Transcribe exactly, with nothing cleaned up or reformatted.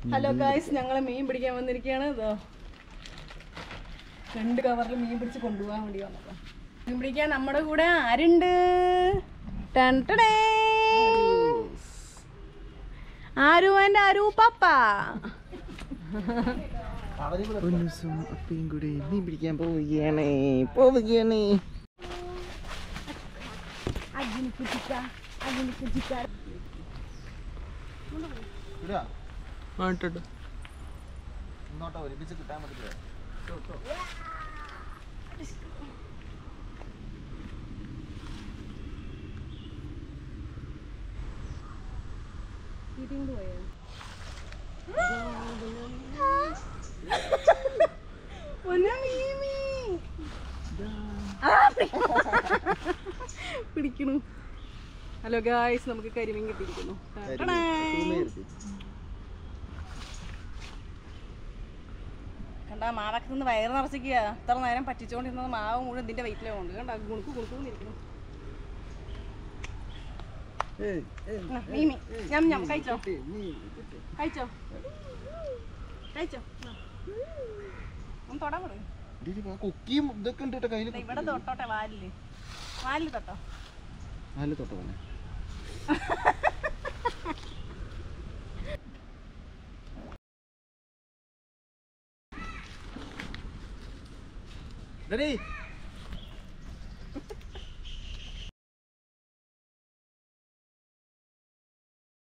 Hello guys, ഞങ്ങൾ മീൻ പിടിക്കാൻ വന്നിരിക്കുകയാണ്. ഇതോ രണ്ട് കവറിൽ മീൻ പിടിച്ച് കൊണ്ടുപോകാൻ വേണ്ടി വന്നതാണ്. മീൻ പിടിക്കാൻ നമ്മുടെ കൂടെ ആരുണ്ട്? ആരു ആൻഡ് ആരു പാപ്പ. അപ്പയും കൂടെ മീൻ പിടിക്കാൻ പോവുകയാണ് പോവുകയാണ് ഒരുമിച്ച് കിട്ടാൻ പറ്റില്ല. പിടിക്കണു. ഹലോ ഗായ്സ്, നമുക്ക് കരിമീൻ കിട്ടിയിരിക്കുന്നു. കണ്ടാ മാവൊക്കെ നിന്ന് വയറ് നിറച്ചിക്കുക. ഇത്ര നേരം പറ്റിച്ചോണ്ടിരുന്നത് മാവ് മുഴുവൻ ഇതിന്റെ വെയിറ്റിലാണ് കൊണ്ട് കണ്ടാ ഗുണുക്ക് ഗുണുക്കുന്നിരിക്കുന്നു. ഞം ഞം കഴിച്ചോ കഴിച്ചോ കഴിച്ചോ ഒന്ന് തൊടാൻ പറയും. ഇവിടെ തൊട്ടോട്ടെ, വാലില് വാലില് തൊട്ടോ വാലില് തൊട്ടോ റെഡി.